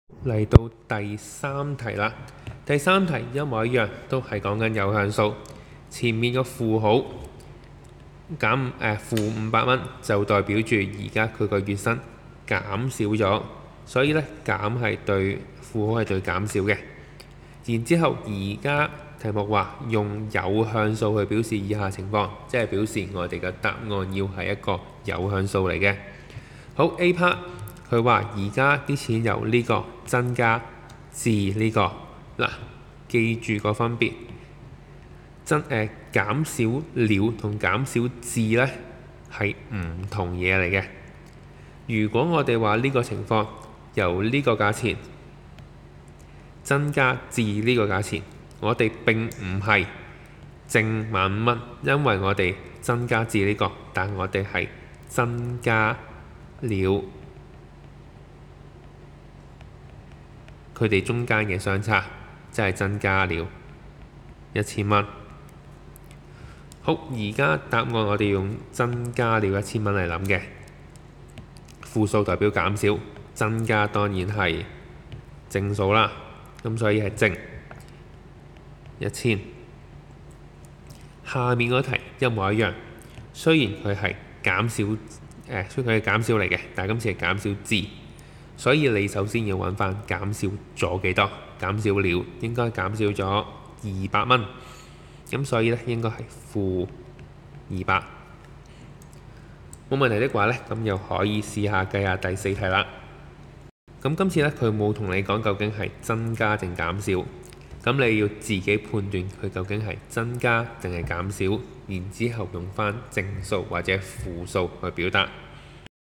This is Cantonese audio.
嚟到第三題啦，第三題一模一樣，都係講緊有向數。前面個負號減負500蚊，就代表住而家佢個月薪減少咗，所以呢減係對負號係對減少嘅。然之後而家題目話用有向數去表示以下情況，即係表示我哋嘅答案要係一個有向數嚟嘅。好 A part。佢話而家啲錢由呢個增加至呢個，嗱，記住個分別，減少了同減少至呢係唔同嘢嚟嘅。如果我哋話呢個情況由呢個價錢增加至呢個價錢，我哋並唔係淨15000蚊，因為我哋增加至呢個，但我哋係增加了佢哋中間嘅相差，即係增加了1000蚊。好，而家答案我哋用增加了1000蚊嚟諗嘅，負數代表減少，增加當然係正數啦，咁所以係正1000。下面嗰題一模一樣，雖然佢係減少，雖然佢係減少嚟嘅，但係今次係減少至。所以你首先要揾翻減少咗幾多？減少了應該減少咗200蚊，咁所以呢應該係負200。冇問題的話呢，咁又可以試下計下第四題啦。咁今次呢，佢冇同你講究竟係增加定減少，咁你要自己判斷佢究竟係增加定係減少，然之後用翻正數或者負數去表達。